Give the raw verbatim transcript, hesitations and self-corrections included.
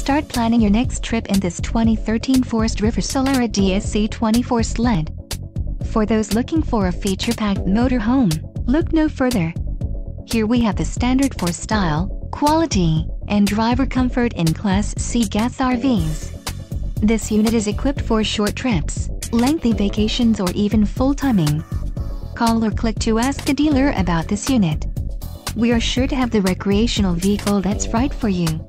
Start planning your next trip in this twenty thirteen Forest River Solera D S C twenty-four S L E D. For those looking for a feature-packed motorhome, look no further. Here we have the standard for style, quality, and driver comfort in Class C gas R Vs. This unit is equipped for short trips, lengthy vacations, or even full timing. Call or click to ask the dealer about this unit. We are sure to have the recreational vehicle that's right for you.